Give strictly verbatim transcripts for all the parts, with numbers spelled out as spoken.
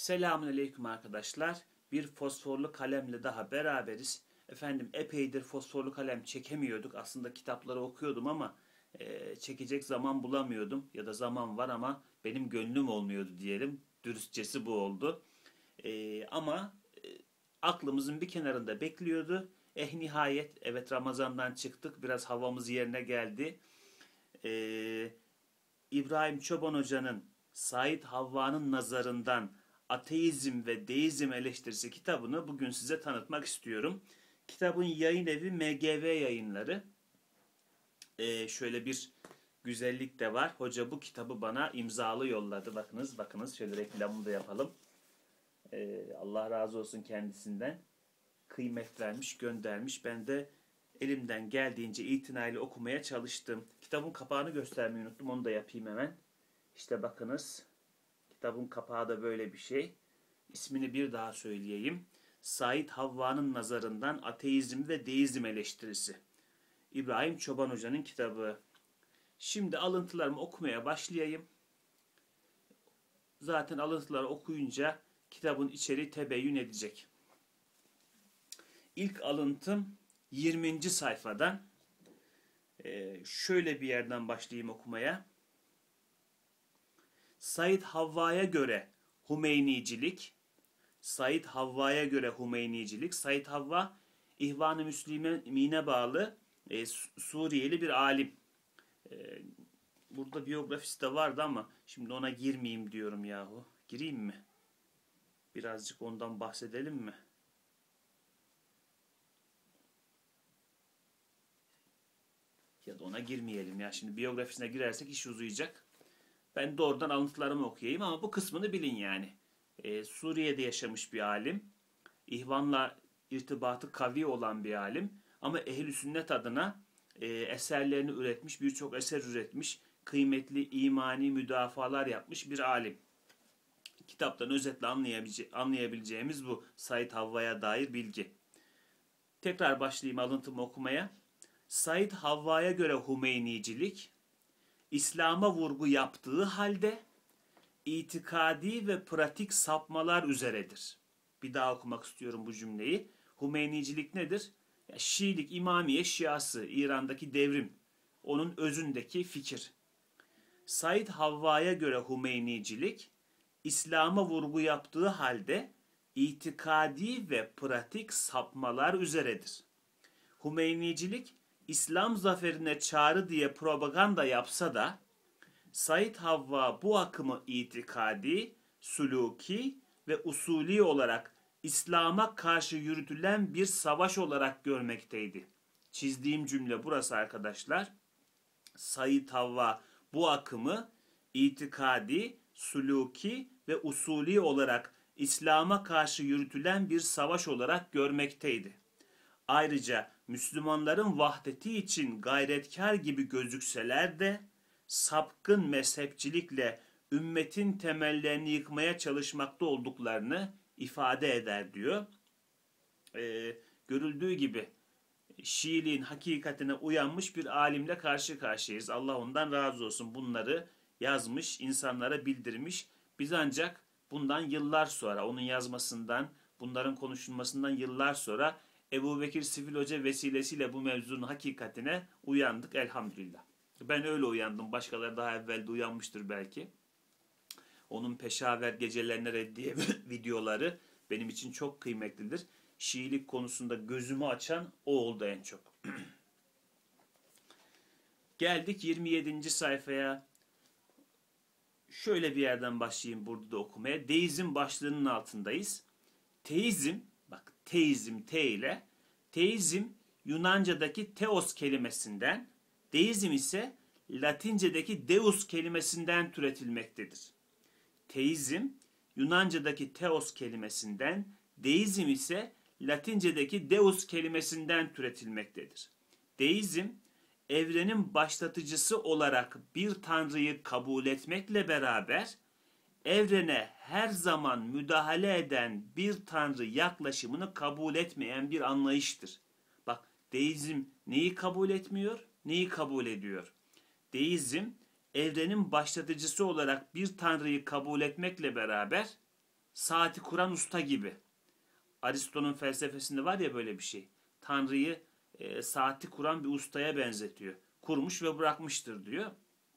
Selamünaleyküm arkadaşlar. Bir fosforlu kalemle daha beraberiz. Efendim epeydir fosforlu kalem çekemiyorduk. Aslında kitapları okuyordum ama e, çekecek zaman bulamıyordum. Ya da zaman var ama benim gönlüm olmuyordu diyelim. Dürüstçesi bu oldu. E, ama e, aklımızın bir kenarında bekliyordu. Eh nihayet evet Ramazan'dan çıktık. Biraz havamız yerine geldi. E, İbrahim Çoban Hoca'nın Said Havva'nın nazarından Ateizm ve Deizm eleştirisi kitabını bugün size tanıtmak istiyorum. Kitabın yayın evi M G V Yayınları. Ee, şöyle bir güzellik de var. Hoca bu kitabı bana imzalı yolladı. Bakınız, bakınız. Şöyle reklamını da yapalım. Ee, Allah razı olsun kendisinden. Kıymet vermiş, göndermiş. Ben de elimden geldiğince itinayla okumaya çalıştım. Kitabın kapağını göstermeyi unuttum. Onu da yapayım hemen. İşte bakınız. Kitabın kapağı da böyle bir şey. İsmini bir daha söyleyeyim. Said Havva'nın nazarından Ateizm ve Deizm eleştirisi. İbrahim Çoban Hoca'nın kitabı. Şimdi alıntılarımı okumaya başlayayım. Zaten alıntıları okuyunca kitabın içeriği tebeyyün edecek. İlk alıntım yirminci sayfadan. Ee, şöyle bir yerden başlayayım okumaya. Said Havva'ya göre Humeynicilik, Said Havva'ya göre Humeynicilik, Said Havva İhvan-ı Müslümine bağlı e, Suriyeli bir alim. E, burada biyografisi de vardı ama şimdi ona girmeyeyim diyorum yahu. Gireyim mi? Birazcık ondan bahsedelim mi? Ya da ona girmeyelim ya. Şimdi biyografisine girersek iş uzayacak. Ben doğrudan alıntılarımı okuyayım ama bu kısmını bilin yani. Ee, Suriye'de yaşamış bir alim. İhvan'la irtibatı kavi olan bir alim. Ama ehl-i sünnet adına e, eserlerini üretmiş, birçok eser üretmiş, kıymetli imani müdafalar yapmış bir alim. Kitaptan özetle anlayabilece anlayabileceğimiz bu Said Havva'ya dair bilgi. Tekrar başlayayım alıntımı okumaya. Said Havva'ya göre Humeynicilik, İslam'a vurgu yaptığı halde itikadi ve pratik sapmalar üzeredir. Bir daha okumak istiyorum bu cümleyi. Humeynicilik nedir? Ya, Şiilik, İmamiye, Şiası, İran'daki devrim. Onun özündeki fikir. Said Havva'ya göre Humeynicilik, İslam'a vurgu yaptığı halde itikadi ve pratik sapmalar üzeredir. Humeynicilik, İslam zaferine çağrı diye propaganda yapsa da Said Havva bu akımı itikadi, suluki ve usulî olarak İslam'a karşı yürütülen bir savaş olarak görmekteydi. Çizdiğim cümle burası arkadaşlar. Said Havva bu akımı itikadi, suluki ve usulî olarak İslam'a karşı yürütülen bir savaş olarak görmekteydi. Ayrıca Müslümanların vahdeti için gayretkar gibi gözükseler de sapkın mezhepçilikle ümmetin temellerini yıkmaya çalışmakta olduklarını ifade eder diyor. Ee, görüldüğü gibi Şiiliğin hakikatine uyanmış bir alimle karşı karşıyayız. Allah ondan razı olsun. Bunları yazmış, insanlara bildirmiş. Biz ancak bundan yıllar sonra, onun yazmasından, bunların konuşulmasından yıllar sonra Ebu Bekir Sivil Hoca vesilesiyle bu mevzunun hakikatine uyandık elhamdülillah. Ben öyle uyandım. Başkaları daha evvel de uyanmıştır belki. Onun Peşaver Gecelerine Reddiye videoları benim için çok kıymetlidir. Şiilik konusunda gözümü açan o oldu en çok. Geldik yirmi yedinci sayfaya. Şöyle bir yerden başlayayım burada da okumaya. Deizm başlığının altındayız. Teizm, bak teizm T ile, teizm Yunanca'daki teos kelimesinden, deizm ise Latince'deki deus kelimesinden türetilmektedir. Teizm Yunanca'daki teos kelimesinden, deizm ise Latince'deki deus kelimesinden türetilmektedir. Deizm, evrenin başlatıcısı olarak bir tanrıyı kabul etmekle beraber, evrene her zaman müdahale eden bir tanrı yaklaşımını kabul etmeyen bir anlayıştır. Bak, deizm neyi kabul etmiyor, neyi kabul ediyor? Deizm, evrenin başlatıcısı olarak bir tanrıyı kabul etmekle beraber saati kuran usta gibi. Aristo'nun felsefesinde var ya böyle bir şey. Tanrı'yı e, saati kuran bir ustaya benzetiyor. Kurmuş ve bırakmıştır diyor.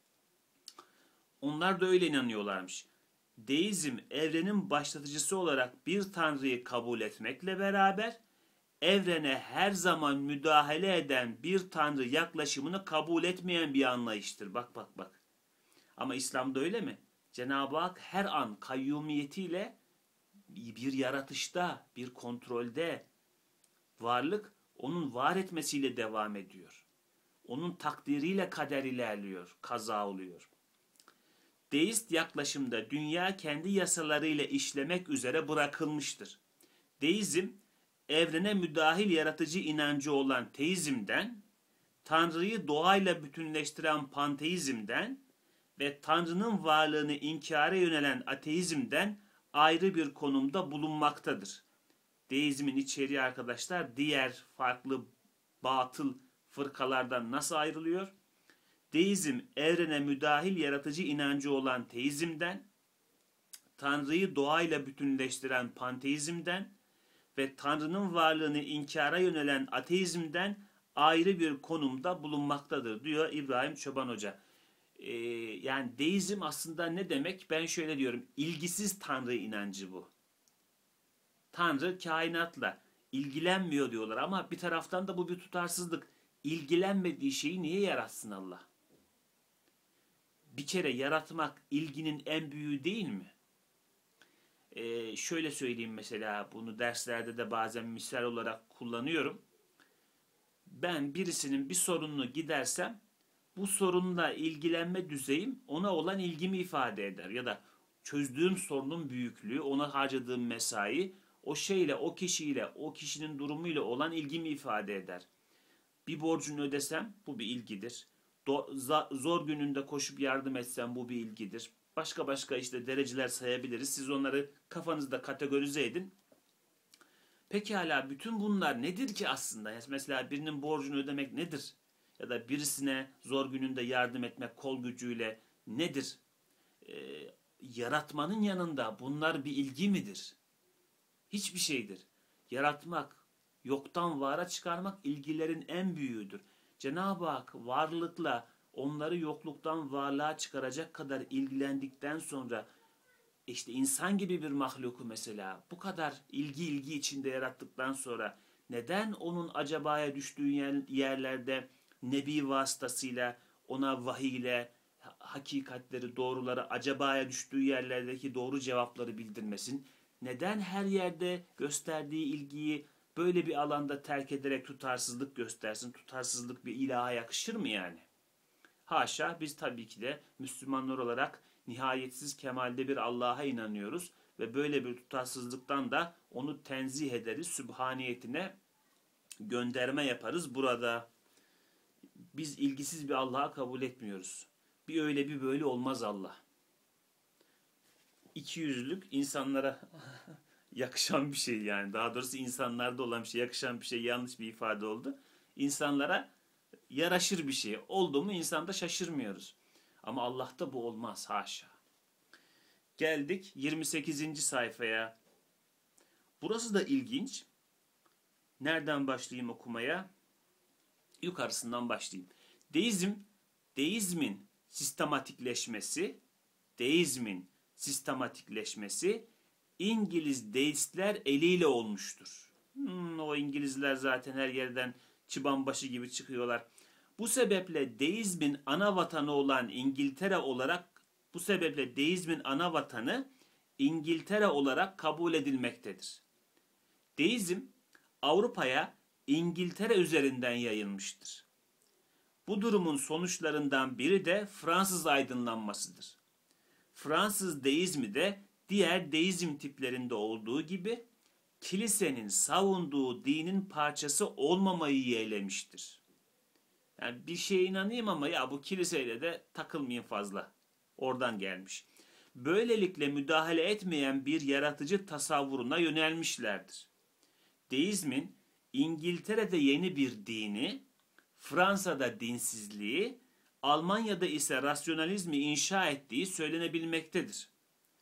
Onlar da öyle inanıyorlarmış. Deizm evrenin başlatıcısı olarak bir Tanrı'yı kabul etmekle beraber evrene her zaman müdahale eden bir Tanrı yaklaşımını kabul etmeyen bir anlayıştır. Bak bak bak. Ama İslam'da öyle mi? Cenab-ı Hak her an kayyumiyetiyle bir yaratışta, bir kontrolde, varlık onun var etmesiyle devam ediyor. Onun takdiriyle kader ilerliyor, kaza oluyor. Deist yaklaşımda dünya kendi yasalarıyla işlemek üzere bırakılmıştır. Deizm, evrene müdahil yaratıcı inancı olan teizmden, Tanrı'yı doğayla bütünleştiren panteizmden ve Tanrı'nın varlığını inkara yönelen ateizmden ayrı bir konumda bulunmaktadır. Deizmin içeriği arkadaşlar diğer farklı batıl fırkalardan nasıl ayrılıyor? Deizm evrene müdahil yaratıcı inancı olan teizmden, Tanrı'yı doğayla bütünleştiren panteizmden ve Tanrı'nın varlığını inkara yönelen ateizmden ayrı bir konumda bulunmaktadır diyor İbrahim Çoban Hoca. Ee, yani deizm aslında ne demek? Ben şöyle diyorum, ilgisiz Tanrı inancı bu. Tanrı kainatla ilgilenmiyor diyorlar ama bir taraftan da bu bir tutarsızlık. İlgilenmediği şeyi niye yaratsın Allah? Bir kere yaratmak ilginin en büyüğü değil mi? Ee, şöyle söyleyeyim mesela, bunu derslerde de bazen misal olarak kullanıyorum. Ben birisinin bir sorununu gidersem bu sorunla ilgilenme düzeyim ona olan ilgimi ifade eder. Ya da çözdüğüm sorunun büyüklüğü, ona harcadığım mesai, o şeyle, o kişiyle, o kişinin durumuyla olan ilgimi ifade eder. Bir borcunu ödesem bu bir ilgidir. Do- zor gününde koşup yardım etsem bu bir ilgidir. Başka başka işte dereceler sayabiliriz. Siz onları kafanızda kategorize edin. Pekala bütün bunlar nedir ki aslında? Mesela birinin borcunu ödemek nedir? Ya da birisine zor gününde yardım etmek kol gücüyle nedir? Ee, yaratmanın yanında bunlar bir ilgi midir? Hiçbir şeydir. Yaratmak, yoktan vara çıkarmak ilgilerin en büyüğüdür. Cenab-ı Hak varlıkla onları yokluktan varlığa çıkaracak kadar ilgilendikten sonra işte insan gibi bir mahluku mesela bu kadar ilgi ilgi içinde yarattıktan sonra neden onun acabaya düştüğü yerlerde nebi vasıtasıyla ona vahiyle hakikatleri, doğruları, acabaya düştüğü yerlerdeki doğru cevapları bildirmesin? Neden her yerde gösterdiği ilgiyi böyle bir alanda terk ederek tutarsızlık göstersin? Tutarsızlık bir ilaha yakışır mı yani? Haşa, biz tabii ki de Müslümanlar olarak nihayetsiz kemalde bir Allah'a inanıyoruz ve böyle bir tutarsızlıktan da onu tenzih ederiz, sübhaniyetine gönderme yaparız burada. Biz ilgisiz bir Allah'a kabul etmiyoruz. Bir öyle bir böyle olmaz Allah. İkiyüzlülük insanlara yakışan bir şey yani. Daha doğrusu insanlarda olan bir şey, yakışan bir şey, yanlış bir ifade oldu. İnsanlara yaraşır bir şey. Oldu mu insanda şaşırmıyoruz. Ama Allah'ta bu olmaz haşa. Geldik yirmi sekizinci sayfaya. Burası da ilginç. Nereden başlayayım okumaya? Yukarısından başlayayım. Deizm, deizmin sistematikleşmesi, deizmin sistematikleşmesi İngiliz deistler eliyle olmuştur. Hmm, o İngilizler zaten her yerden çıban başı gibi çıkıyorlar. Bu sebeple deizmin ana vatanı olan İngiltere olarak bu sebeple deizmin ana vatanı İngiltere olarak kabul edilmektedir. Deizm Avrupa'ya İngiltere üzerinden yayılmıştır. Bu durumun sonuçlarından biri de Fransız aydınlanmasıdır. Fransız deizmi de diğer deizm tiplerinde olduğu gibi kilisenin savunduğu dinin parçası olmamayı yeğlemiştir. Yani bir şeye inanayım ama ya bu kiliseyle de takılmayayım fazla. Oradan gelmiş. Böylelikle müdahale etmeyen bir yaratıcı tasavvuruna yönelmişlerdir. Deizmin İngiltere'de yeni bir dini, Fransa'da dinsizliği, Almanya'da ise rasyonalizmi inşa ettiği söylenebilmektedir.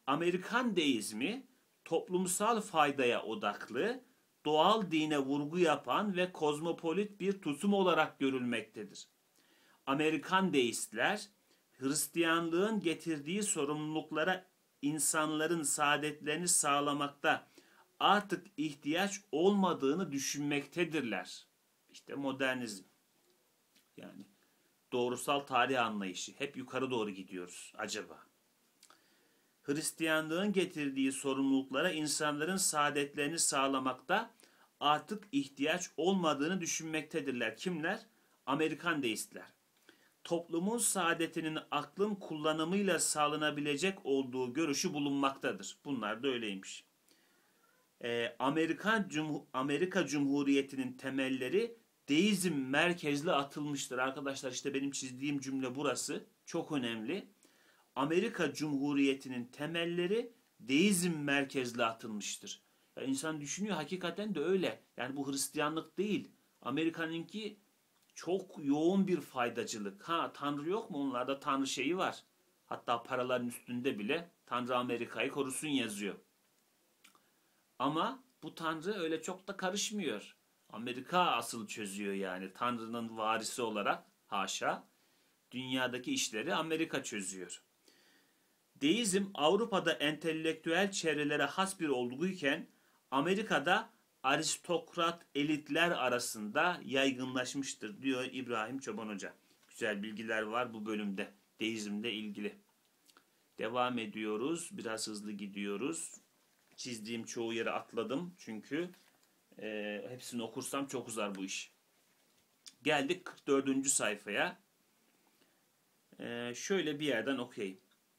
Amerikan deizmi toplumsal faydaya odaklı, doğal dine vurgu yapan ve kozmopolit bir tutum olarak görülmektedir. Amerikan deistler, Hristiyanlığın getirdiği sorumluluklara insanların saadetlerini sağlamakta artık ihtiyaç olmadığını düşünmektedirler. İşte modernizm. Yani doğrusal tarih anlayışı. Hep yukarı doğru gidiyoruz acaba. Hristiyanlığın getirdiği sorumluluklara insanların saadetlerini sağlamakta artık ihtiyaç olmadığını düşünmektedirler. Kimler? Amerikan deistler. Toplumun saadetinin aklın kullanımıyla sağlanabilecek olduğu görüşü bulunmaktadır. Bunlar da öyleymiş. Ee, Amerikan Cum Amerika Cumhuriyeti'nin temelleri deizm merkezli atılmıştır. Arkadaşlar işte benim çizdiğim cümle burası. Çok önemli. Amerika Cumhuriyeti'nin temelleri deizm merkezli atılmıştır. Ya insan düşünüyor, hakikaten de öyle. Yani bu Hristiyanlık değil. Amerika'nınki çok yoğun bir faydacılık. Ha, Tanrı yok mu? Onlarda Tanrı şeyi var. Hatta paraların üstünde bile Tanrı Amerika'yı korusun yazıyor. Ama bu Tanrı öyle çok da karışmıyor. Amerika asıl çözüyor yani. Tanrı'nın varisi olarak, haşa, dünyadaki işleri Amerika çözüyor. Deizm Avrupa'da entelektüel çevrelere has bir olguyken Amerika'da aristokrat elitler arasında yaygınlaşmıştır diyor İbrahim Çoban Hoca. Güzel bilgiler var bu bölümde deizmle ilgili. Devam ediyoruz. Biraz hızlı gidiyoruz. Çizdiğim çoğu yere atladım çünkü e, hepsini okursam çok uzar bu iş. Geldik kırk dördüncü sayfaya. E, şöyle bir yerden okuyayım.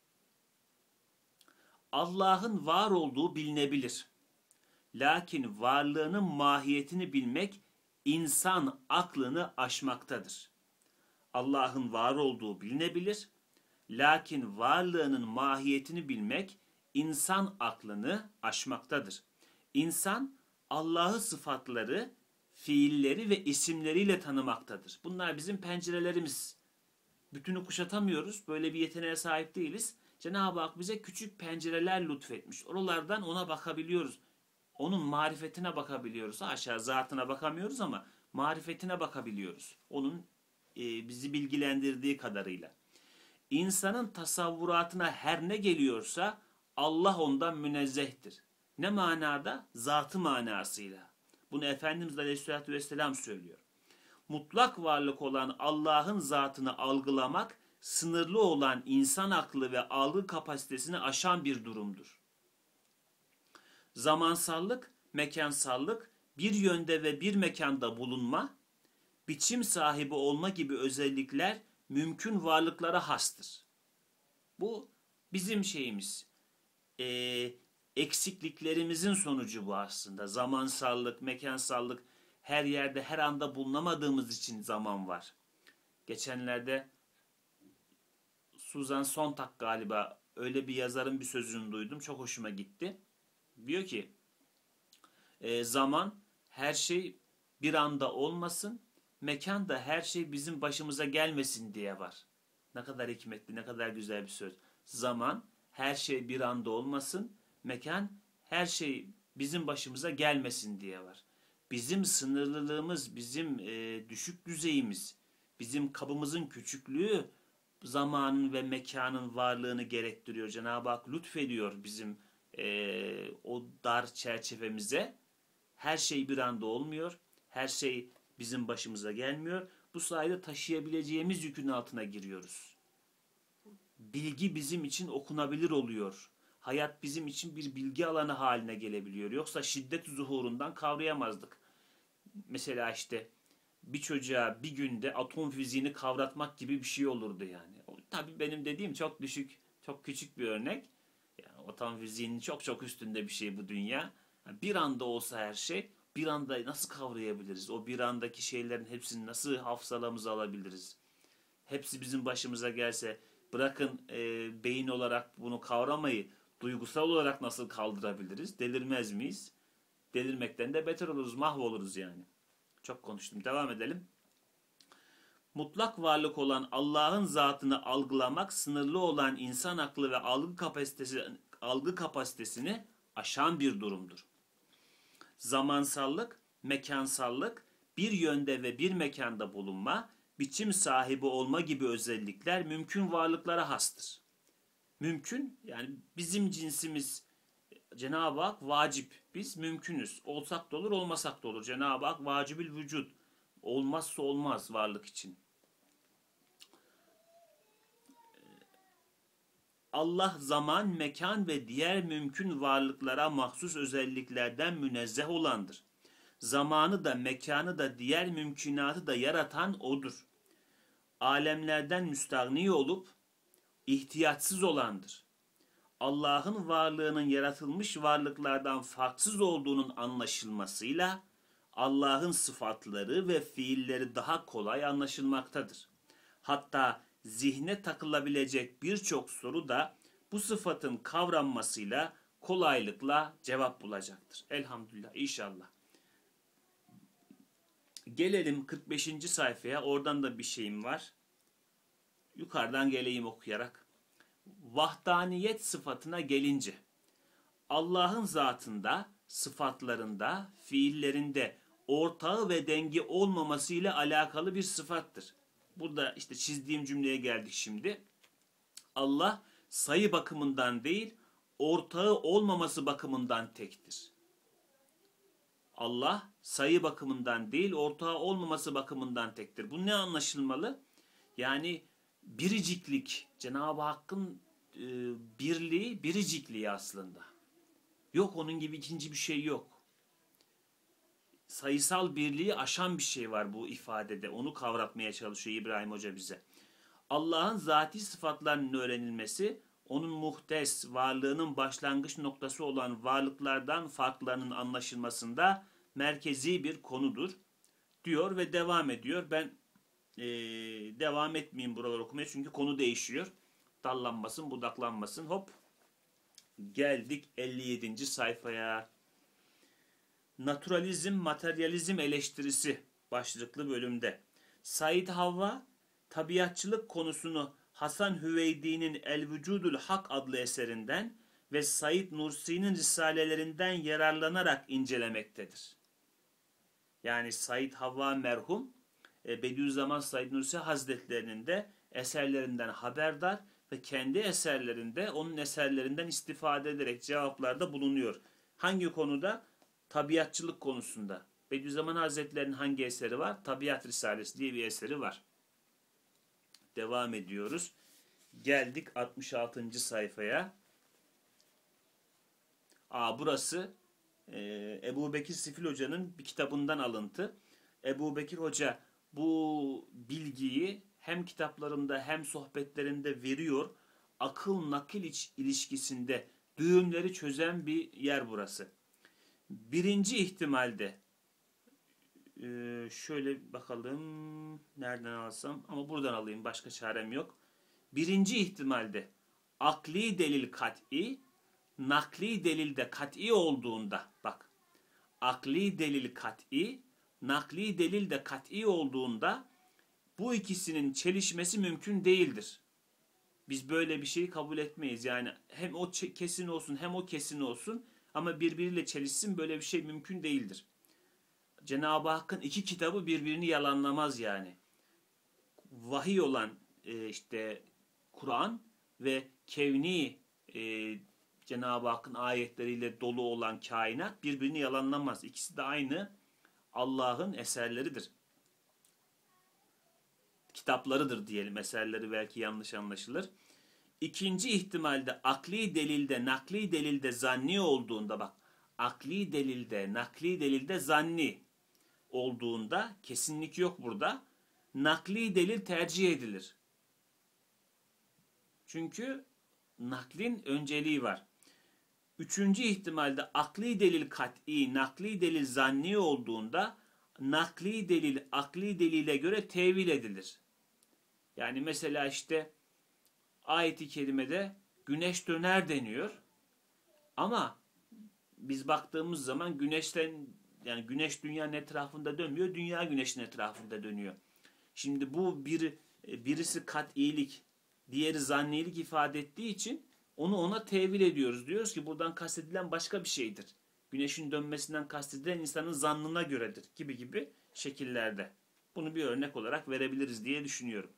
Allah'ın var olduğu bilinebilir. Lakin varlığının mahiyetini bilmek insan aklını aşmaktadır. Allah'ın var olduğu bilinebilir. Lakin varlığının mahiyetini bilmek insan aklını aşmaktadır. İnsan Allah'ı sıfatları, fiilleri ve isimleriyle tanımaktadır. Bunlar bizim pencerelerimiz. Bütünü kuşatamıyoruz. Böyle bir yeteneğe sahip değiliz. Cenab-ı Hak bize küçük pencereler lütfetmiş. Oralardan ona bakabiliyoruz. Onun marifetine bakabiliyoruz. Haşa zatına bakamıyoruz ama marifetine bakabiliyoruz. Onun e, bizi bilgilendirdiği kadarıyla. İnsanın tasavvuratına her ne geliyorsa Allah ondan münezzehtir. Ne manada? Zatı manasıyla. Bunu Efendimiz Aleyhisselatü Vesselam söylüyor. Mutlak varlık olan Allah'ın zatını algılamak, sınırlı olan insan aklı ve algı kapasitesini aşan bir durumdur. Zamansallık, mekansallık, bir yönde ve bir mekanda bulunma, biçim sahibi olma gibi özellikler mümkün varlıklara hastır. Bu bizim şeyimiz, ee, eksikliklerimizin sonucu bu aslında. Zamansallık, mekansallık, her yerde her anda bulunamadığımız için zaman var. Geçenlerde Susan Sontag galiba öyle bir yazarın bir sözünü duydum. Çok hoşuma gitti. Diyor ki e, zaman her şey bir anda olmasın, mekan da her şey bizim başımıza gelmesin diye var. Ne kadar hikmetli, ne kadar güzel bir söz. Zaman her şey bir anda olmasın, mekan her şey bizim başımıza gelmesin diye var. Bizim sınırlılığımız, bizim e, düşük düzeyimiz, bizim kabımızın küçüklüğü zamanın ve mekanın varlığını gerektiriyor. Cenab-ı Hak lütfediyor bizim e, o dar çerçevemize. Her şey bir anda olmuyor. Her şey bizim başımıza gelmiyor. Bu sayede taşıyabileceğimiz yükün altına giriyoruz. Bilgi bizim için okunabilir oluyor. Hayat bizim için bir bilgi alanı haline gelebiliyor. Yoksa şiddet zuhurundan kavrayamazdık. Mesela işte bir çocuğa bir günde atom fiziğini kavratmak gibi bir şey olurdu yani. Tabii benim dediğim çok düşük, çok küçük bir örnek. Yani atom fiziğinin çok çok üstünde bir şey bu dünya. Bir anda olsa her şey, bir anda nasıl kavrayabiliriz? O bir andaki şeylerin hepsini nasıl hafızalamıza alabiliriz? Hepsi bizim başımıza gelse, bırakın e, beyin olarak bunu kavramayı, duygusal olarak nasıl kaldırabiliriz? Delirmez miyiz? Delirmekten de beter oluruz, mahvoluruz yani. Çok konuştum. Devam edelim. Mutlak varlık olan Allah'ın zatını algılamak, sınırlı olan insan aklı ve algı kapasitesi, algı kapasitesini aşan bir durumdur. Zamansallık, mekansallık, bir yönde ve bir mekanda bulunma, biçim sahibi olma gibi özellikler mümkün varlıklara hastır. Mümkün, yani bizim cinsimiz, Cenab-ı Hak vacip. Biz mümkünüz. Olsak da olur, olmasak da olur. Cenab-ı Hak vacibül vücud. Olmazsa olmaz varlık için. Allah zaman, mekan ve diğer mümkün varlıklara mahsus özelliklerden münezzeh olandır. Zamanı da, mekanı da, diğer mümkünatı da yaratan O'dur. Alemlerden müstagni olup ihtiyaçsız olandır. Allah'ın varlığının yaratılmış varlıklardan farksız olduğunun anlaşılmasıyla Allah'ın sıfatları ve fiilleri daha kolay anlaşılmaktadır. Hatta zihne takılabilecek birçok soru da bu sıfatın kavranmasıyla kolaylıkla cevap bulacaktır. Elhamdülillah, inşallah. Gelelim kırk beşinci sayfaya. Oradan da bir şeyim var. Yukarıdan geleyim okuyarak. Vahdaniyet sıfatına gelince, Allah'ın zatında, sıfatlarında, fiillerinde ortağı ve dengi olmaması ile alakalı bir sıfattır. Burada işte çizdiğim cümleye geldik şimdi. Allah sayı bakımından değil, ortağı olmaması bakımından tektir. Allah sayı bakımından değil, ortağı olmaması bakımından tektir. Bu ne anlaşılmalı? Yani biriciklik, Cenab-ı Hakk'ın e, birliği, biricikliği aslında. Yok, onun gibi ikinci bir şey yok. Sayısal birliği aşan bir şey var bu ifadede. Onu kavratmaya çalışıyor İbrahim Hoca bize. Allah'ın zati sıfatlarının öğrenilmesi, onun muhtes, varlığının başlangıç noktası olan varlıklardan farklarının anlaşılmasında merkezi bir konudur diyor ve devam ediyor. Ben ee, devam etmeyeyim buraları okumaya çünkü konu değişiyor. Dallanmasın, budaklanmasın. Hop. Geldik elli yedinci sayfaya. Naturalizm, materyalizm eleştirisi başlıklı bölümde. Said Havva, tabiatçılık konusunu Hasan Hüveydi'nin El Vücudul Hak adlı eserinden ve Said Nursi'nin risalelerinden yararlanarak incelemektedir. Yani Said Havva merhum, Bediüzzaman Said Nursi Hazretlerinin de eserlerinden haberdar ve kendi eserlerinde onun eserlerinden istifade ederek cevaplarda bulunuyor. Hangi konuda? Tabiatçılık konusunda. Bediüzzaman Hazretleri'nin hangi eseri var? Tabiat Risalesi diye bir eseri var. Devam ediyoruz. Geldik altmış altıncı sayfaya. Aa, burası e, Ebu Bekir Sifil Hoca'nın bir kitabından alıntı. Ebu Bekir Hoca bu bilgiyi hem kitaplarında hem sohbetlerinde veriyor. Akıl nakil ilişkisinde düğümleri çözen bir yer burası. Birinci ihtimalde e, şöyle bakalım nereden alsam, ama buradan alayım, başka çarem yok. Birinci ihtimalde akli delil kat'i, nakli delil de kat'i olduğunda, bak, akli delil kat'i, nakli delil de kat'i olduğunda bu ikisinin çelişmesi mümkün değildir. Biz böyle bir şeyi kabul etmeyiz. Yani hem o kesin olsun hem o kesin olsun ama birbiriyle çelişsin, böyle bir şey mümkün değildir. Cenab-ı Hakk'ın iki kitabı birbirini yalanlamaz yani. Vahiy olan e, işte Kur'an ve kevni e, Cenab-ı Hakk'ın ayetleriyle dolu olan kainat birbirini yalanlamaz. İkisi de aynı Allah'ın eserleridir. Kitaplarıdır diyelim, eserleri belki yanlış anlaşılır. İkinci ihtimalde akli delilde, nakli delilde zanni olduğunda, bak, akli delilde, nakli delilde zanni olduğunda kesinlik yok burada. Nakli delil tercih edilir. Çünkü naklin önceliği var. Üçüncü ihtimalde akli delil kat'i, nakli delil zanni olduğunda nakli delil akli delile göre tevil edilir. Yani mesela işte ayet-i kerimede güneş döner deniyor. Ama biz baktığımız zaman güneşten, yani güneş dünyanın etrafında dönmüyor, dünya güneşin etrafında dönüyor. Şimdi bu bir birisi kat'ilik, diğeri zannilik ifade ettiği için Onu ona tevil ediyoruz. Diyoruz ki buradan kastedilen başka bir şeydir. Güneşin dönmesinden kastedilen insanın zannına göredir gibi gibi şekillerde. Bunu bir örnek olarak verebiliriz diye düşünüyorum.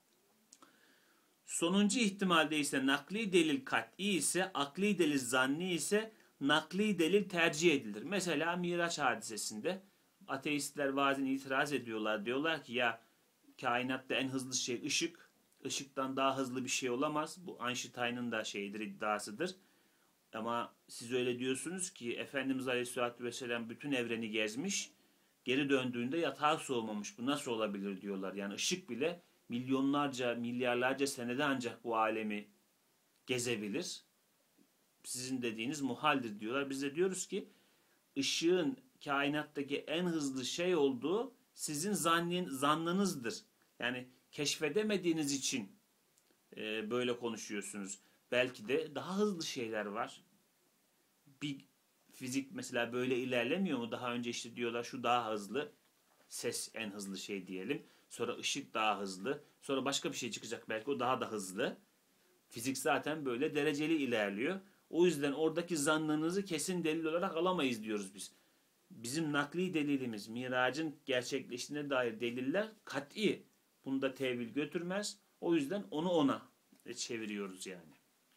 Sonuncu ihtimalde ise nakli delil kat'i ise, akli delil zanni ise nakli delil tercih edilir. Mesela Miraç hadisesinde ateistler bazen itiraz ediyorlar. Diyorlar ki ya kainatta en hızlı şey ışık. Işıktan daha hızlı bir şey olamaz. Bu Einstein'ın da şeyidir, iddiasıdır. Ama siz öyle diyorsunuz ki Efendimiz Aleyhisselatü Vesselam bütün evreni gezmiş. Geri döndüğünde yatağı soğumamış. Bu nasıl olabilir diyorlar. Yani ışık bile milyonlarca, milyarlarca senede ancak bu alemi gezebilir. Sizin dediğiniz muhaldir diyorlar. Biz de diyoruz ki ışığın kainattaki en hızlı şey olduğu sizin zannin, zannınızdır. Yani keşfedemediğiniz için e, böyle konuşuyorsunuz. Belki de daha hızlı şeyler var. Bir fizik mesela böyle ilerlemiyor mu? Daha önce işte diyorlar şu daha hızlı. Ses en hızlı şey diyelim. Sonra ışık daha hızlı. Sonra başka bir şey çıkacak belki o daha da hızlı. Fizik zaten böyle dereceli ilerliyor. O yüzden oradaki zannınızı kesin delil olarak alamayız diyoruz biz. Bizim nakli delilimiz, miracın gerçekleştiğine dair deliller kat'i. Bunda tevil götürmez. O yüzden onu ona çeviriyoruz yani.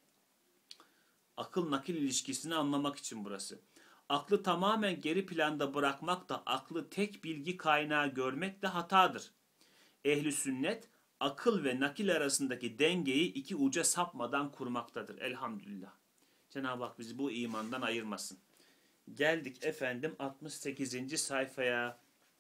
Akıl nakil ilişkisini anlamak için burası. Aklı tamamen geri planda bırakmak da aklı tek bilgi kaynağı görmek de hatadır. Ehli sünnet akıl ve nakil arasındaki dengeyi iki uca sapmadan kurmaktadır. Elhamdülillah. Cenab-ı Hak bizi bu imandan ayırmasın. Geldik efendim altmış sekizinci sayfaya.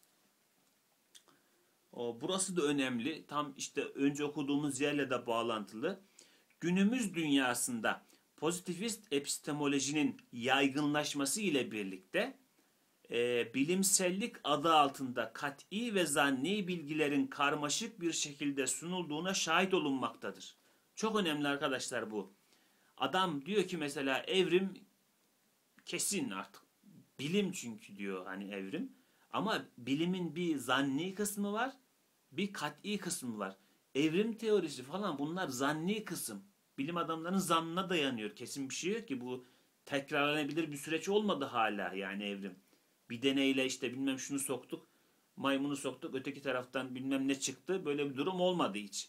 O, burası da önemli. Tam işte önce okuduğumuz yerle de bağlantılı. Günümüz dünyasında pozitivist epistemolojinin yaygınlaşması ile birlikte e, bilimsellik adı altında kat'i ve zanni bilgilerin karmaşık bir şekilde sunulduğuna şahit olunmaktadır. Çok önemli arkadaşlar bu. Adam diyor ki mesela evrim kesin artık. Bilim çünkü diyor hani evrim. Ama bilimin bir zanni kısmı var, bir kat'i kısmı var. Evrim teorisi falan bunlar zanni kısım. Bilim adamlarının zannına dayanıyor. Kesin bir şey yok ki bu tekrarlanabilir bir süreç olmadı hala yani evrim. Bir deneyle işte bilmem şunu soktuk, maymunu soktuk, öteki taraftan bilmem ne çıktı. Böyle bir durum olmadı hiç.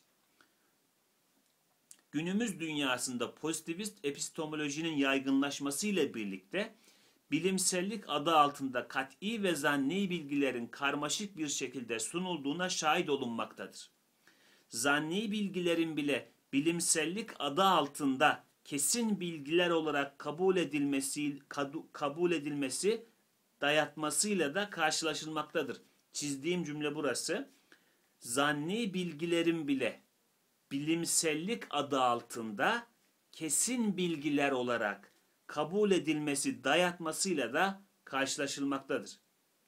Günümüz dünyasında pozitivist epistemolojinin yaygınlaşması ile birlikte bilimsellik adı altında kat'i ve zanni bilgilerin karmaşık bir şekilde sunulduğuna şahit olunmaktadır. Zanni bilgilerin bile bilimsellik adı altında kesin bilgiler olarak kabul edilmesi kabul edilmesi dayatmasıyla da karşılaşılmaktadır. Çizdiğim cümle burası. Zanni bilgilerin bile bilimsellik adı altında kesin bilgiler olarak kabul edilmesi dayatmasıyla da karşılaşılmaktadır.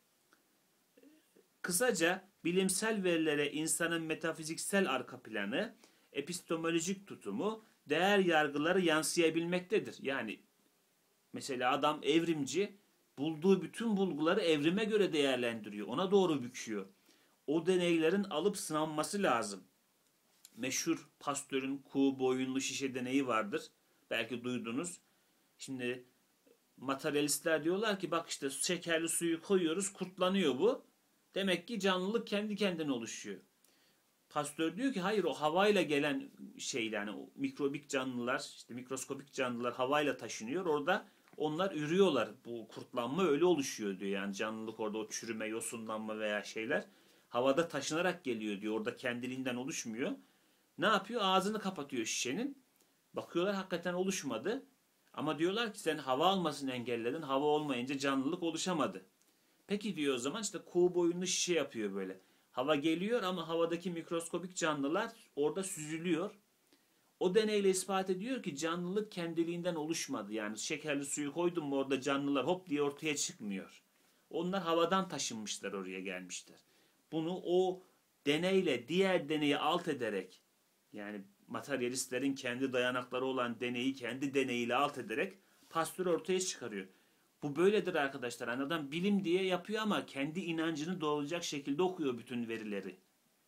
Kısaca bilimsel verilere insanın metafiziksel arka planı, epistemolojik tutumu, değer yargıları yansıyabilmektedir. Yani mesela adam evrimci, bulduğu bütün bulguları evrime göre değerlendiriyor. Ona doğru büküyor. O deneylerin alıp sınanması lazım. Meşhur Pasteur'ün kuğu boyunlu şişe deneyi vardır. Belki duydunuz. Şimdi materyalistler diyorlar ki bak işte şekerli suyu koyuyoruz, kurtlanıyor bu. Demek ki canlılık kendi kendine oluşuyor. Pasteur diyor ki hayır o havayla gelen şey yani o mikrobik canlılar, işte mikroskopik canlılar havayla taşınıyor. Orada onlar ürüyorlar. Bu kurtlanma öyle oluşuyor diyor. Yani canlılık orada o çürüme, yosunlanma veya şeyler havada taşınarak geliyor diyor. Orada kendiliğinden oluşmuyor. Ne yapıyor? Ağzını kapatıyor şişenin. Bakıyorlar hakikaten oluşmadı. Ama diyorlar ki sen hava almasını engelledin. Hava olmayınca canlılık oluşamadı. Peki diyor o zaman işte kuğu boyunlu şişe yapıyor böyle. Hava geliyor ama havadaki mikroskopik canlılar orada süzülüyor. O deneyle ispat ediyor ki canlılık kendiliğinden oluşmadı. Yani şekerli suyu koydum mu orada canlılar hop diye ortaya çıkmıyor. Onlar havadan taşınmışlar oraya gelmişler. Bunu o deneyle diğer deneyi alt ederek yani materyalistlerin kendi dayanakları olan deneyi kendi deneyiyle alt ederek Pasteur ortaya çıkarıyor. Bu böyledir arkadaşlar. Yani adam bilim diye yapıyor ama kendi inancını doğrulacak şekilde okuyor bütün verileri.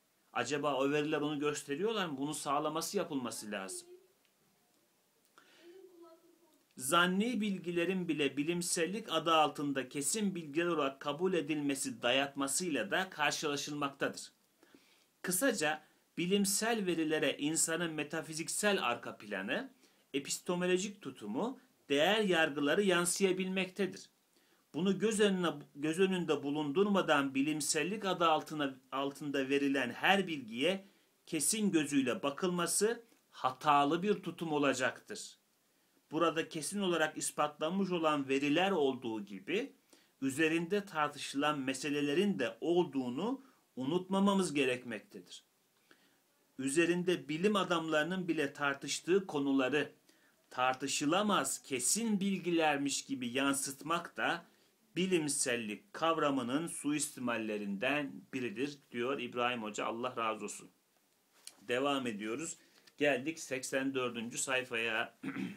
Acaba o veriler onu gösteriyorlar mı? Bunu sağlaması yapılması lazım. zanni bilgilerin bile bilimsellik adı altında kesin bilgiler olarak kabul edilmesi dayatmasıyla da karşılaşılmaktadır. Kısaca bilimsel verilere insanın metafiziksel arka planı, epistemolojik tutumu, değer yargıları yansıyabilmektedir. Bunu göz önüne, göz önünde bulundurmadan bilimsellik adı altına, altında verilen her bilgiye kesin gözüyle bakılması hatalı bir tutum olacaktır. Burada kesin olarak ispatlanmış olan veriler olduğu gibi üzerinde tartışılan meselelerin de olduğunu unutmamamız gerekmektedir. Üzerinde bilim adamlarının bile tartıştığı konuları tartışılamaz kesin bilgilermiş gibi yansıtmak da bilimsellik kavramının suistimallerinden biridir diyor İbrahim Hoca, Allah razı olsun. Devam ediyoruz. Geldik seksen dördüncü sayfaya.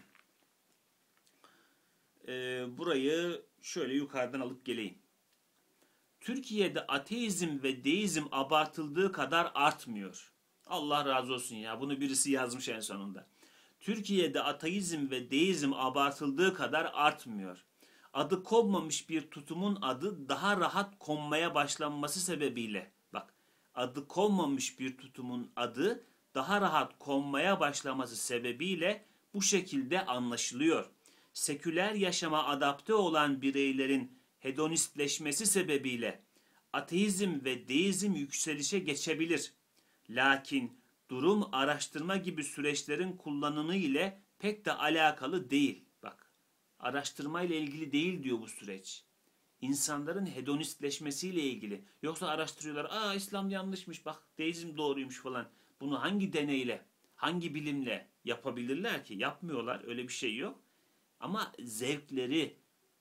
ee, burayı şöyle yukarıdan alıp geleyim. Türkiye'de ateizm ve deizm abartıldığı kadar artmıyor. Allah razı olsun ya, bunu birisi yazmış en sonunda. Türkiye'de ateizm ve deizm abartıldığı kadar artmıyor. Adı konmamış bir tutumun adı daha rahat konmaya başlanması sebebiyle, bak, adı konmamış bir tutumun adı daha rahat konmaya başlaması sebebiyle bu şekilde anlaşılıyor. Seküler yaşama adapte olan bireylerin hedonistleşmesi sebebiyle ateizm ve deizm yükselişe geçebilir. Lakin durum araştırma gibi süreçlerin kullanımı ile pek de alakalı değil. Bak, araştırma ile ilgili değil diyor bu süreç. İnsanların hedonistleşmesiyle ilgili. Yoksa araştırıyorlar, aa İslam yanlışmış, bak deizm doğruymuş falan. Bunu hangi deneyle, hangi bilimle yapabilirler ki? Yapmıyorlar, öyle bir şey yok. Ama zevkleri,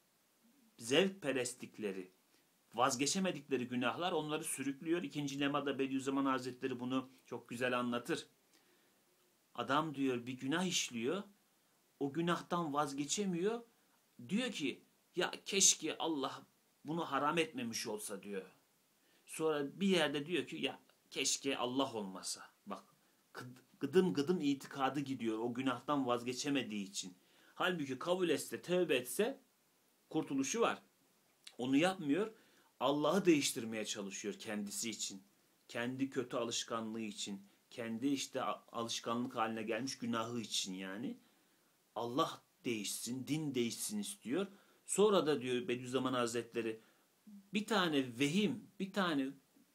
zevkperestlikleri, vazgeçemedikleri günahlar onları sürüklüyor. İkinci lemada Bediüzzaman Hazretleri bunu çok güzel anlatır. Adam diyor bir günah işliyor, o günahtan vazgeçemiyor. Diyor ki ya keşke Allah bunu haram etmemiş olsa diyor. Sonra bir yerde diyor ki ya keşke Allah olmasa. Bak, gıdım gıdım itikadı gidiyor o günahtan vazgeçemediği için. Halbuki kabul etse, tövbe etse kurtuluşu var. Onu yapmıyor. Allah'ı değiştirmeye çalışıyor kendisi için. Kendi kötü alışkanlığı için. Kendi işte alışkanlık haline gelmiş günahı için yani. Allah değişsin, din değişsin istiyor. Sonra da diyor Bediüzzaman Hazretleri, bir tane vehim, bir tane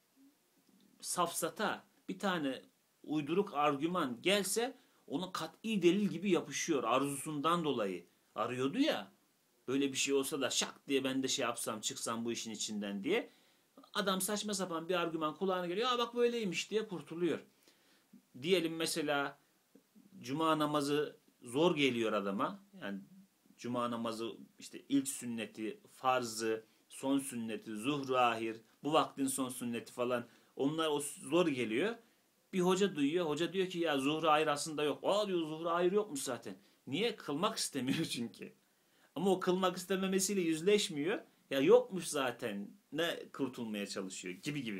safsata, bir tane uyduruk argüman gelse ona kat'i delil gibi yapışıyor arzusundan dolayı. Arıyordu ya, böyle bir şey olsa da şak diye ben de şey yapsam, çıksam bu işin içinden diye. Adam saçma sapan bir argüman kulağına geliyor. Aa bak böyleymiş diye kurtuluyor. Diyelim mesela cuma namazı zor geliyor adama. Yani cuma namazı işte ilk sünneti, farzı, son sünneti, zuhru ahir, bu vaktin son sünneti falan, onlar o zor geliyor. Bir hoca duyuyor. Hoca diyor ki ya zuhru ahir aslında yok. Aa diyor, zuhru ahir yokmuş zaten. Niye? Kılmak istemiyor çünkü. Ama o kılmak istememesiyle yüzleşmiyor. Ya yokmuş zaten. Ne kurtulmaya çalışıyor gibi gibi.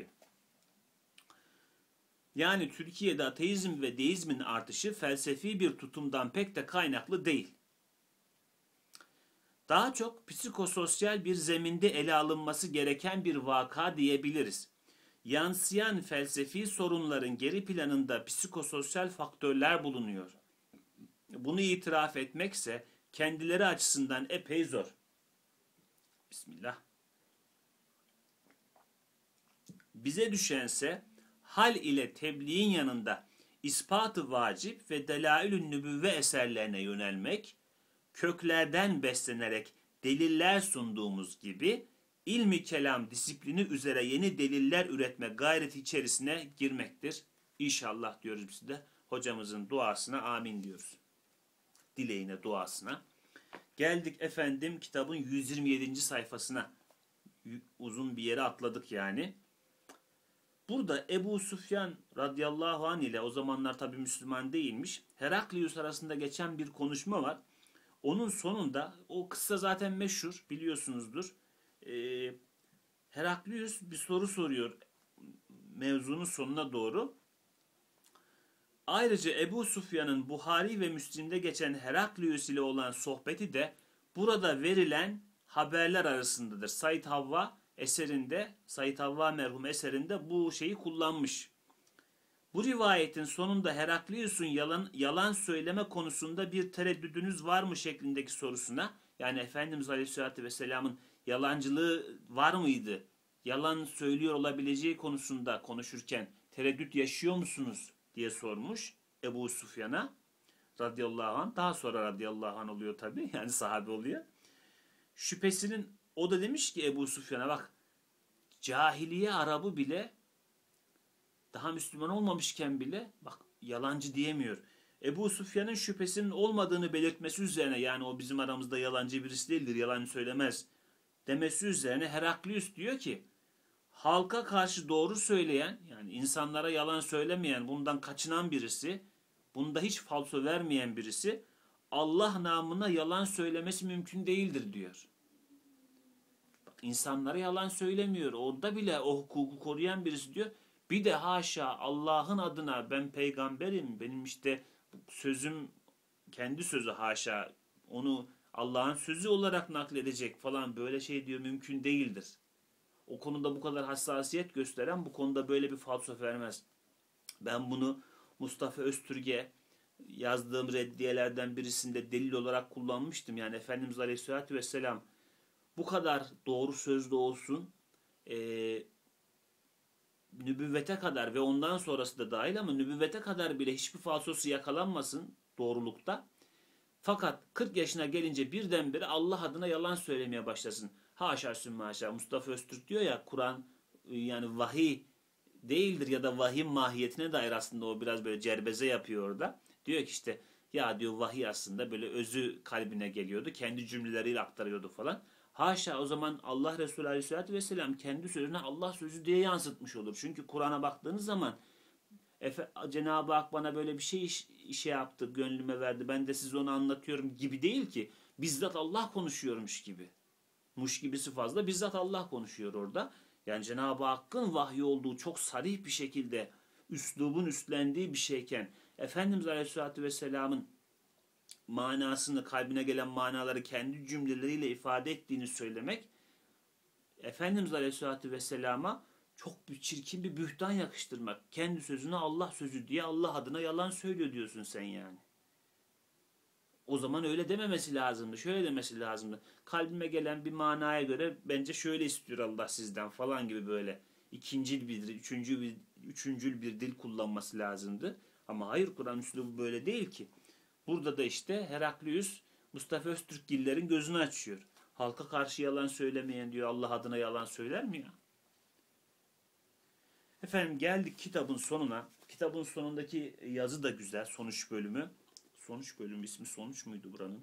Yani Türkiye'de ateizm ve deizmin artışı felsefi bir tutumdan pek de kaynaklı değil. Daha çok psikososyal bir zeminde ele alınması gereken bir vaka diyebiliriz. Yansıyan felsefi sorunların geri planında psikososyal faktörler bulunuyor. Bunu itiraf etmekse kendileri açısından epey zor. Bismillah. Bize düşense hal ile tebliğin yanında ispat-ı vacip ve delail-ü nübüvve eserlerine yönelmek, köklerden beslenerek deliller sunduğumuz gibi ilmi kelam disiplini üzere yeni deliller üretme gayreti içerisine girmektir. İnşallah diyoruz biz de hocamızın duasına amin diyoruz. Dileğine, duasına. Geldik efendim kitabın yüz yirmi yedinci sayfasına. Uzun bir yere atladık yani. Burada Ebu Süfyan radıyallahu anh ile, o zamanlar tabi Müslüman değilmiş, Heraklius arasında geçen bir konuşma var. Onun sonunda, o kıssa zaten meşhur biliyorsunuzdur. Ee, Heraklius bir soru soruyor mevzunun sonuna doğru. Ayrıca Ebu Sufyan'ın Buhari ve Müslim'de geçen Heraklius ile olan sohbeti de burada verilen haberler arasındadır. Said Havva eserinde, Said Havva merhum eserinde bu şeyi kullanmış. Bu rivayetin sonunda Heraklius'un yalan, yalan söyleme konusunda bir tereddüdünüz var mı şeklindeki sorusuna, yani Efendimiz Aleyhisselatü Vesselam'ın yalancılığı var mıydı? Yalan söylüyor olabileceği konusunda konuşurken tereddüt yaşıyor musunuz diye sormuş Ebu Sufyan'a radıyallahu anh. Daha sonra radıyallahu anh oluyor tabi, yani sahabe oluyor. Şüphesinin, o da demiş ki Ebu Sufyan'a, bak cahiliye Arabı bile, daha Müslüman olmamışken bile bak yalancı diyemiyor. Ebu Sufyan'ın şüphesinin olmadığını belirtmesi üzerine, yani o bizim aramızda yalancı birisi değildir, yalan söylemez demesi üzerine Heraklius diyor ki, halka karşı doğru söyleyen, yani insanlara yalan söylemeyen, bundan kaçınan birisi, bunda hiç falso vermeyen birisi, Allah namına yalan söylemesi mümkün değildir diyor. Bak, insanlara yalan söylemiyor. Orada bile o hukuku koruyan birisi diyor. Bir de haşa Allah'ın adına ben peygamberim, benim işte sözüm kendi sözü, haşa onu Allah'ın sözü olarak nakledecek falan, böyle şey diyor, mümkün değildir. O konuda bu kadar hassasiyet gösteren bu konuda böyle bir falso vermez. Ben bunu Mustafa Öztürk'e yazdığım reddiyelerden birisinde delil olarak kullanmıştım. Yani Efendimiz Aleyhisselatü Vesselam bu kadar doğru sözlü olsun, e, nübüvvete kadar ve ondan sonrası da dahil, ama nübüvvete kadar bile hiçbir falsosu yakalanmasın doğrulukta. Fakat kırk yaşına gelince birdenbire Allah adına yalan söylemeye başlasın. Haşa sümme haşa. Mustafa Öztürk diyor ya, Kur'an yani vahiy değildir ya da vahiy mahiyetine dair aslında o biraz böyle cerbeze yapıyor orada. Diyor ki işte, ya diyor vahiy aslında böyle özü kalbine geliyordu, kendi cümleleriyle aktarıyordu falan. Haşa, o zaman Allah Resulü Aleyhisselatü Vesselam kendi sözüne Allah sözü diye yansıtmış olur. Çünkü Kur'an'a baktığınız zaman Efe, Cenab-ı Hak bana böyle bir şey iş, işe yaptı, gönlüme verdi, ben de size onu anlatıyorum gibi değil ki. Bizzat Allah konuşuyormuş gibi. Muş gibisi fazla, bizzat Allah konuşuyor orada. Yani Cenab-ı Hakk'ın vahyi olduğu çok sarih bir şekilde, üslubun üstlendiği bir şeyken, Efendimiz Aleyhisselatü Vesselam'ın manasını, kalbine gelen manaları kendi cümleleriyle ifade ettiğini söylemek, Efendimiz Aleyhisselatü Vesselam'a çok bir çirkin bir bühtan yakıştırmak. Kendi sözüne Allah sözü diye Allah adına yalan söylüyor diyorsun sen yani. O zaman öyle dememesi lazımdı. Şöyle demesi lazımdı. Kalbime gelen bir manaya göre bence şöyle istiyor Allah sizden falan gibi, böyle ikincil bir, üçüncül bir, üçüncül bir dil kullanması lazımdı. Ama hayır, Kur'an üslubu böyle değil ki. Burada da işte Heraklius Mustafa Öztürkgillerin gözünü açıyor. Halka karşı yalan söylemeyen diyor, Allah adına yalan söyler mi ya? Efendim geldik kitabın sonuna. Kitabın sonundaki yazı da güzel, sonuç bölümü. Sonuç bölümü ismi sonuç muydu buranın?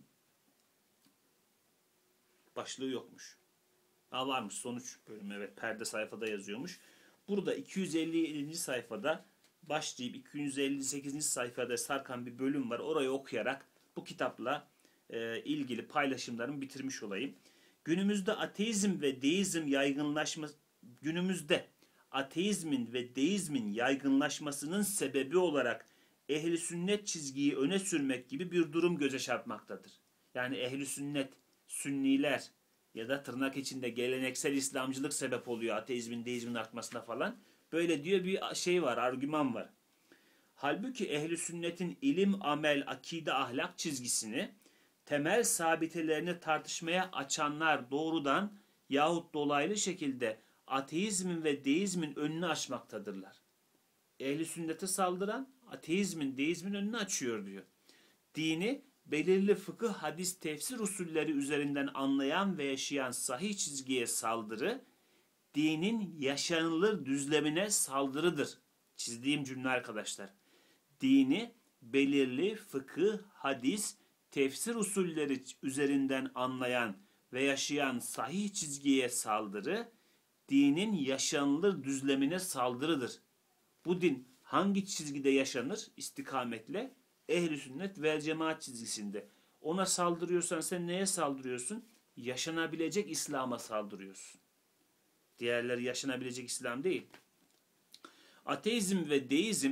Başlığı yokmuş. Ha, varmış sonuç bölümü, evet, perde sayfada yazıyormuş. Burada iki yüz elli yedinci sayfada başlayıp iki yüz elli sekizinci sayfada sarkan bir bölüm var. Orayı okuyarak bu kitapla e, ilgili paylaşımlarımı bitirmiş olayım. Günümüzde ateizm ve deizm yaygınlaşma günümüzde ateizmin ve deizmin yaygınlaşmasının sebebi olarak ehli sünnet çizgiyi öne sürmek gibi bir durum göze çarpmaktadır. Yani ehli sünnet, sünniler ya da tırnak içinde geleneksel İslamcılık sebep oluyor ateizmin, deizmin artmasına falan. Böyle diyor, bir şey var, argüman var. Halbuki ehli sünnetin ilim, amel, akide, ahlak çizgisini, temel sabitelerini tartışmaya açanlar doğrudan yahut dolaylı şekilde ateizmin ve deizmin önünü açmaktadırlar. Ehli sünnete saldıran ateizmin, deizmin önünü açıyor diyor. Dini belirli fıkıh, hadis, tefsir usulleri üzerinden anlayan ve yaşayan sahih çizgiye saldırı, dinin yaşanılır düzlemine saldırıdır. Çizdiğim cümle arkadaşlar. Dini belirli fıkıh, hadis, tefsir usulleri üzerinden anlayan ve yaşayan sahih çizgiye saldırı, dinin yaşanılır düzlemine saldırıdır. Bu din hangi çizgide yaşanır? İstikametle ehl-i sünnet vel cemaat çizgisinde. Ona saldırıyorsan sen neye saldırıyorsun? Yaşanabilecek İslam'a saldırıyorsun. Diğerleri yaşanabilecek İslam değil. Ateizm ve deizm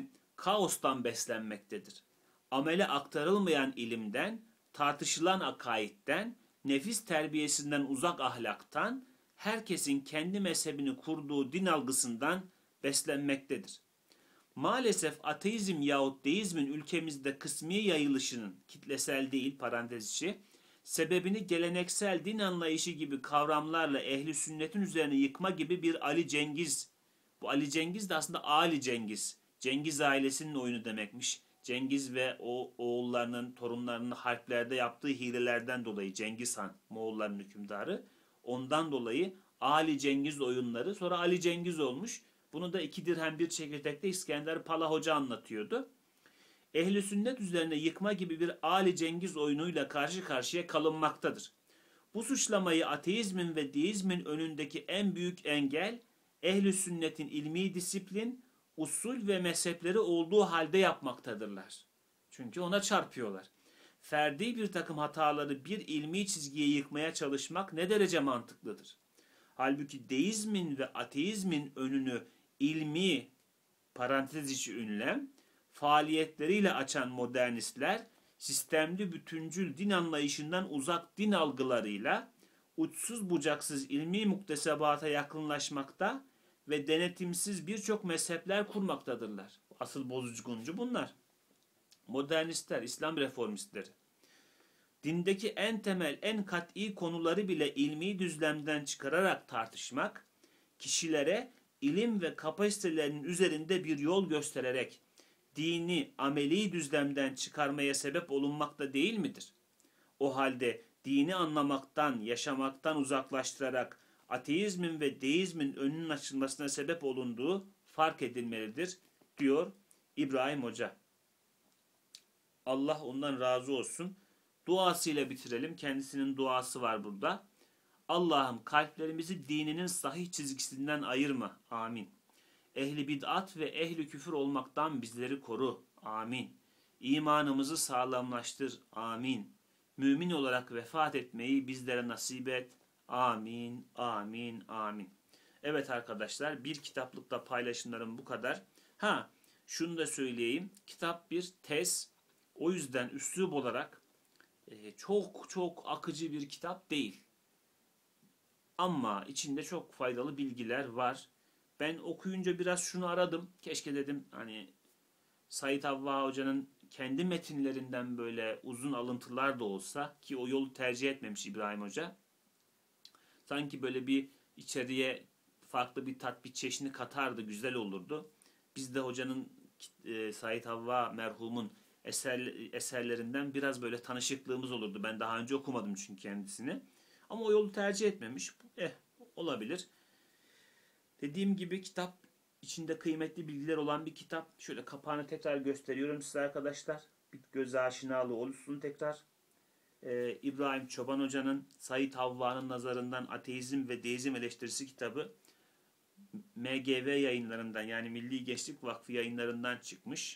kaostan beslenmektedir. Amele aktarılmayan ilimden, tartışılan akaitten, nefis terbiyesinden uzak ahlaktan, herkesin kendi mezhebini kurduğu din algısından beslenmektedir. Maalesef ateizm yahut deizmin ülkemizde kısmi yayılışının, kitlesel değil parantez içi, sebebini geleneksel din anlayışı gibi kavramlarla ehli sünnetin üzerine yıkma gibi bir Ali Cengiz, bu Ali Cengiz de aslında Ali Cengiz, Cengiz ailesinin oyunu demekmiş. Cengiz ve o oğullarının, torunlarının harplerde yaptığı hilelerden dolayı Cengiz Han, Moğolların hükümdarı, ondan dolayı Ali Cengiz oyunları, sonra Ali Cengiz olmuş. Bunu da iki dirhem bir çekirdekte İskender Pala Hoca anlatıyordu. Ehli sünnet üzerine yıkma gibi bir Ali Cengiz oyunuyla karşı karşıya kalınmaktadır. Bu suçlamayı ateizmin ve deizmin önündeki en büyük engel, ehli sünnetin ilmi disiplin, usul ve mezhepleri olduğu halde yapmaktadırlar. Çünkü ona çarpıyorlar. Ferdi bir takım hataları bir ilmi çizgiye yıkmaya çalışmak ne derece mantıklıdır? Halbuki deizmin ve ateizmin önünü ilmi, parantez içi ünlem, faaliyetleriyle açan modernistler, sistemli bütüncül din anlayışından uzak din algılarıyla uçsuz bucaksız ilmi muktesebata yakınlaşmakta ve denetimsiz birçok mezhepler kurmaktadırlar. Asıl bozguncu bunlar. Modernistler, İslam reformistleri. Dindeki en temel, en kat'i konuları bile ilmi düzlemden çıkararak tartışmak, kişilere ilim ve kapasitelerinin üzerinde bir yol göstererek dini ameli düzlemden çıkarmaya sebep olunmakta değil midir? O halde dini anlamaktan, yaşamaktan uzaklaştırarak ateizmin ve deizmin önünün açılmasına sebep olunduğu fark edilmelidir, diyor İbrahim Hoca. Allah ondan razı olsun. Duasıyla bitirelim. Kendisinin duası var burada. Allah'ım kalplerimizi dininin sahih çizgisinden ayırma. Amin. Ehli bid'at ve ehli küfür olmaktan bizleri koru. Amin. İmanımızı sağlamlaştır. Amin. Mümin olarak vefat etmeyi bizlere nasip et. Amin, amin, amin. Evet arkadaşlar, bir kitaplıkta paylaşımlarım bu kadar. Ha, şunu da söyleyeyim. Kitap bir tez. O yüzden üslup olarak e, çok çok akıcı bir kitap değil. Ama içinde çok faydalı bilgiler var. Ben okuyunca biraz şunu aradım. Keşke dedim hani Said Havva Hoca'nın kendi metinlerinden böyle uzun alıntılar da olsa, ki o yolu tercih etmemiş İbrahim Hoca. Sanki böyle bir içeriye farklı bir tat, bir çeşni katardı, güzel olurdu. Biz de hocanın, e, Said Havva merhumun eser, eserlerinden biraz böyle tanışıklığımız olurdu. Ben daha önce okumadım çünkü kendisini. Ama o yolu tercih etmemiş. Eh, olabilir. Dediğim gibi kitap içinde kıymetli bilgiler olan bir kitap. Şöyle kapağını tekrar gösteriyorum size arkadaşlar. Bir göz aşinalığı oluşsun tekrar. Ee, İbrahim Çoban Hoca'nın Said Havva'nın nazarından ateizm ve deizm eleştirisi kitabı M G V yayınlarından, yani Milli Gençlik Vakfı yayınlarından çıkmış.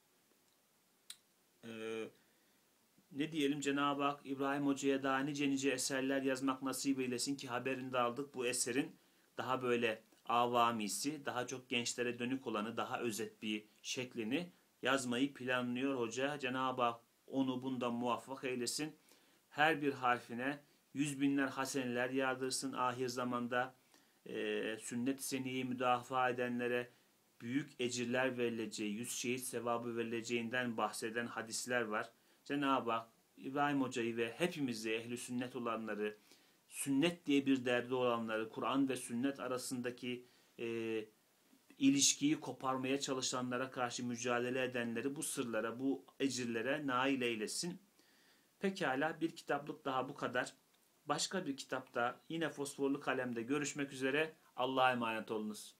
Ee, ne diyelim, Cenab-ı Hak İbrahim Hoca'ya daha nice nice eserler yazmak nasip eylesin ki haberini de aldık. Bu eserin daha böyle avamisi, daha çok gençlere dönük olanı, daha özet bir şeklini yazmayı planlıyor hoca. Cenab-ı Hak onu bundan muvaffak eylesin. Her bir harfine yüz binler haseneler yağdırsın. Ahir zamanda e, sünnet-i seniyeyi müdafaa edenlere büyük ecirler verileceği, yüz şehit sevabı verileceğinden bahseden hadisler var. Cenab-ı Hak İbrahim Hoca'yı ve hepimizi, ehli sünnet olanları, sünnet diye bir derdi olanları, Kur'an ve sünnet arasındaki e, ilişkiyi koparmaya çalışanlara karşı mücadele edenleri bu sırlara, bu ecirlere nail eylesin. Pekala, bir kitaplık daha bu kadar. Başka bir kitapta yine fosforlu kalemde görüşmek üzere. Allah'a emanet olunuz.